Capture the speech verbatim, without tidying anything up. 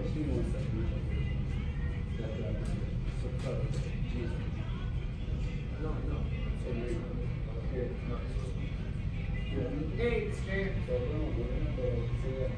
Give me one second. That, uh, so close. Jesus. No, no. So there you go. Here. No. Yeah. Hey, it's fair. So, no, no, no, no.